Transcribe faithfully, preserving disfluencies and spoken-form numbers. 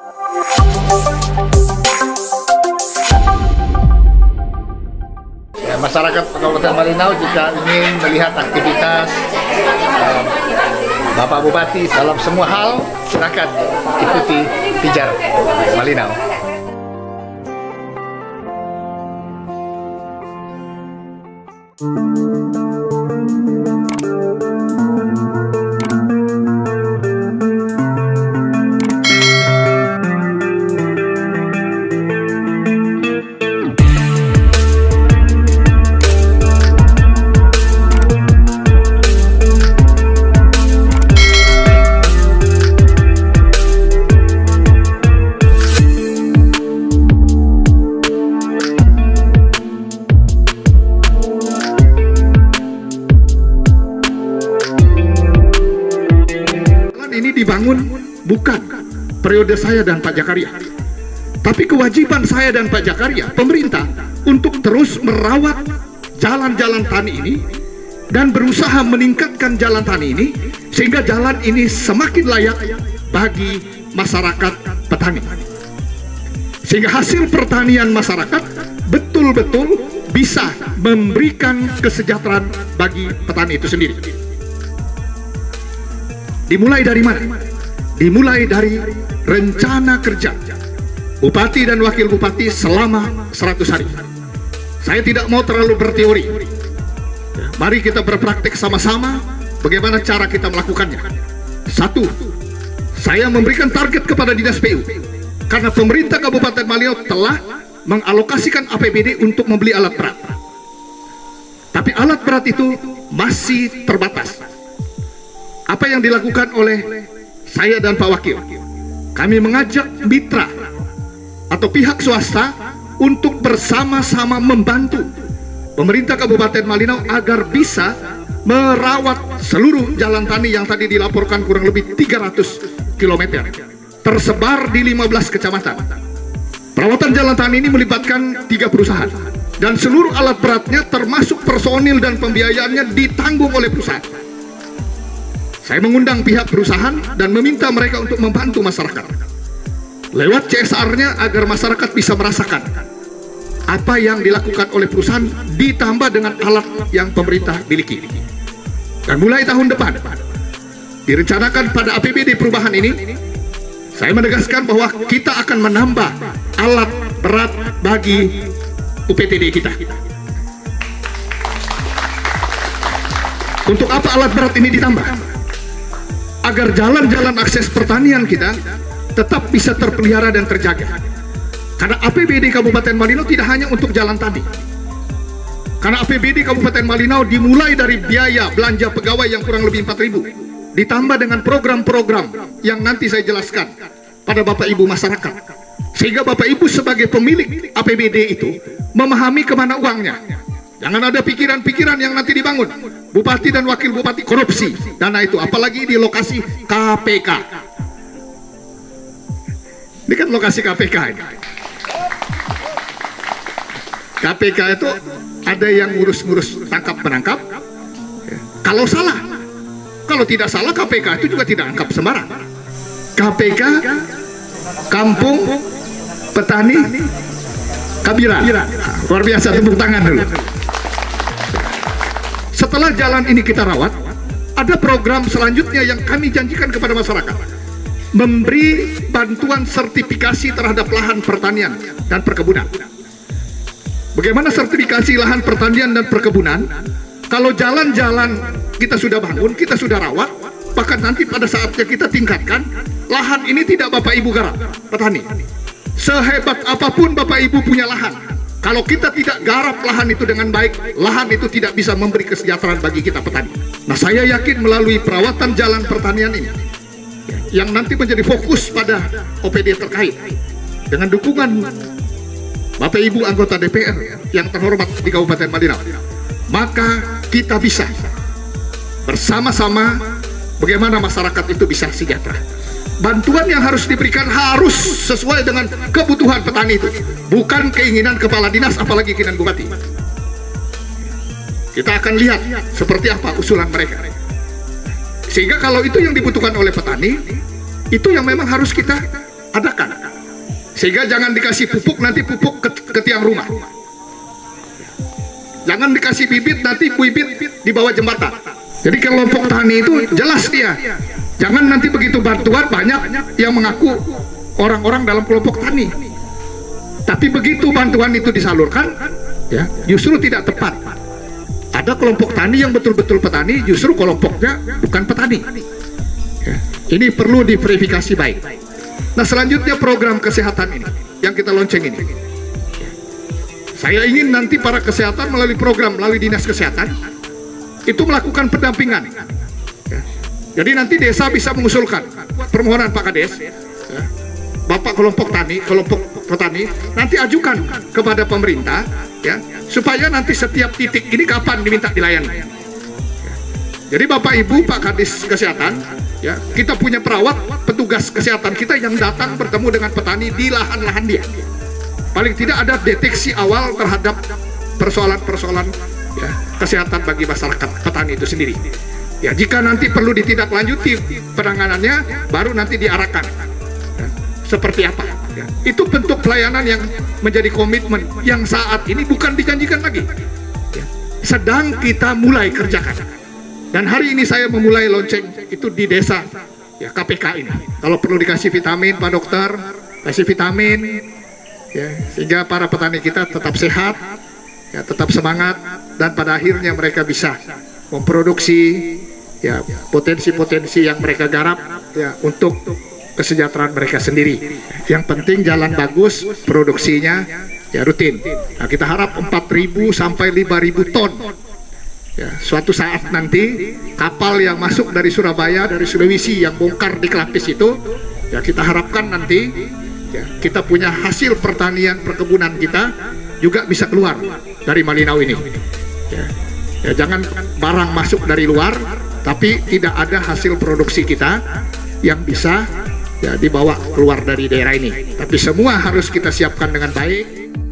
Ya, masyarakat Kabupaten Malinau jika ingin melihat aktivitas uh, Bapak Bupati dalam semua hal, silakan ikuti Pijar Malinau. Ini dibangun bukan periode saya dan Pak Jakaria, tapi kewajiban saya dan Pak Jakaria, pemerintah, untuk terus merawat jalan-jalan tani ini dan berusaha meningkatkan jalan tani ini sehingga jalan ini semakin layak bagi masyarakat petani, sehingga hasil pertanian masyarakat betul-betul bisa memberikan kesejahteraan bagi petani itu sendiri. Dimulai dari mana? Dimulai dari rencana kerja Bupati dan Wakil Bupati selama seratus hari. Saya tidak mau terlalu berteori. Mari kita berpraktik sama-sama bagaimana cara kita melakukannya. Satu, saya memberikan target kepada Dinas P U, karena pemerintah Kabupaten Malinau telah mengalokasikan A P B D untuk membeli alat berat. Tapi alat berat itu masih terbatas. Apa yang dilakukan oleh saya dan Pak Wakil? Kami mengajak mitra atau pihak swasta untuk bersama-sama membantu pemerintah Kabupaten Malinau agar bisa merawat seluruh jalan tani yang tadi dilaporkan kurang lebih tiga ratus kilometer tersebar di lima belas kecamatan. Perawatan jalan tani ini melibatkan tiga perusahaan dan seluruh alat beratnya termasuk personil dan pembiayaannya ditanggung oleh perusahaan. Saya mengundang pihak perusahaan dan meminta mereka untuk membantu masyarakat lewat C S R-nya agar masyarakat bisa merasakan apa yang dilakukan oleh perusahaan ditambah dengan alat yang pemerintah miliki. Dan mulai tahun depan direncanakan pada A P B D perubahan ini, saya menegaskan bahwa kita akan menambah alat berat bagi U P T D kita. Untuk apa alat berat ini ditambah? Agar jalan-jalan akses pertanian kita tetap bisa terpelihara dan terjaga. Karena A P B D Kabupaten Malinau tidak hanya untuk jalan tadi. Karena A P B D Kabupaten Malinau dimulai dari biaya belanja pegawai yang kurang lebih empat ribu, ditambah dengan program-program yang nanti saya jelaskan pada Bapak Ibu masyarakat, sehingga Bapak Ibu sebagai pemilik A P B D itu memahami kemana uangnya. Jangan ada pikiran-pikiran yang nanti dibangun Bupati dan Wakil Bupati korupsi dana itu, apalagi di lokasi K P K. Ini kan lokasi K P K ini. K P K itu ada yang ngurus-ngurus tangkap-menangkap. Kalau salah, kalau tidak salah K P K itu juga tidak angkap sembarang. K P K Kampung Petani Kabiran. Luar biasa, tepuk tangan dulu. Setelah jalan ini kita rawat, ada program selanjutnya yang kami janjikan kepada masyarakat, memberi bantuan sertifikasi terhadap lahan pertanian dan perkebunan. Bagaimana sertifikasi lahan pertanian dan perkebunan? Kalau jalan-jalan kita sudah bangun, kita sudah rawat, bahkan nanti pada saatnya kita tingkatkan, lahan ini tidak Bapak Ibu garap, petani. Sehebat apapun Bapak Ibu punya lahan, kalau kita tidak garap lahan itu dengan baik, lahan itu tidak bisa memberi kesejahteraan bagi kita petani. Nah, saya yakin melalui perawatan jalan pertanian ini, yang nanti menjadi fokus pada O P D terkait, dengan dukungan Bapak Ibu anggota D P R yang terhormat di Kabupaten Malinau, maka kita bisa bersama-sama bagaimana masyarakat itu bisa sejahtera. Bantuan yang harus diberikan harus sesuai dengan kebutuhan petani itu, bukan keinginan kepala dinas, apalagi keinginan bupati. Kita akan lihat seperti apa usulan mereka, sehingga kalau itu yang dibutuhkan oleh petani, itu yang memang harus kita adakan. Sehingga jangan dikasih pupuk, nanti pupuk ke, ke tiang rumah. Jangan dikasih bibit, nanti bibit di bawah jembatan. Jadi kelompok tani itu jelas dia. Jangan nanti begitu bantuan banyak yang mengaku orang-orang dalam kelompok tani. Tapi begitu bantuan itu disalurkan, ya justru tidak tepat. Ada kelompok tani yang betul-betul petani, justru kelompoknya bukan petani. Ya, ini perlu diverifikasi baik. Nah, selanjutnya program kesehatan ini yang kita lonceng ini. Saya ingin nanti para kesehatan melalui program, melalui dinas kesehatan itu melakukan pendampingan. Ya. Jadi nanti desa bisa mengusulkan permohonan Pak Kades, ya, Bapak kelompok tani, kelompok petani, nanti ajukan kepada pemerintah, ya, supaya nanti setiap titik ini kapan diminta dilayani. Ya. Jadi Bapak Ibu, Pak Kadis Kesehatan, ya, kita punya perawat, petugas kesehatan kita yang datang bertemu dengan petani di lahan-lahan dia. Paling tidak ada deteksi awal terhadap persoalan-persoalan, ya, kesehatan bagi masyarakat petani itu sendiri. Ya, jika nanti perlu ditindaklanjuti penanganannya, baru nanti diarahkan. Ya, seperti apa? Ya, itu bentuk pelayanan yang menjadi komitmen yang saat ini bukan dijanjikan lagi. Ya, sedang kita mulai kerjakan. Dan hari ini saya memulai lonceng itu di desa, ya, K P K ini. Kalau perlu dikasih vitamin, Pak Dokter, kasih vitamin, ya, sehingga para petani kita tetap sehat, ya, tetap semangat, dan pada akhirnya mereka bisa memproduksi, ya, potensi-potensi yang mereka garap, ya, untuk kesejahteraan mereka sendiri. Yang penting jalan bagus, produksinya, ya, rutin. Nah, kita harap empat ribu sampai lima ribu ton. Ya, suatu saat nanti kapal yang masuk dari Surabaya, dari Sulawesi yang bongkar di Kelapis itu, ya, kita harapkan nanti, ya, kita punya hasil pertanian perkebunan kita juga bisa keluar dari Malinau ini. Ya, ya, jangan barang masuk dari luar, tapi tidak ada hasil produksi kita yang bisa, ya, dibawa keluar dari daerah ini. Tapi semua harus kita siapkan dengan baik.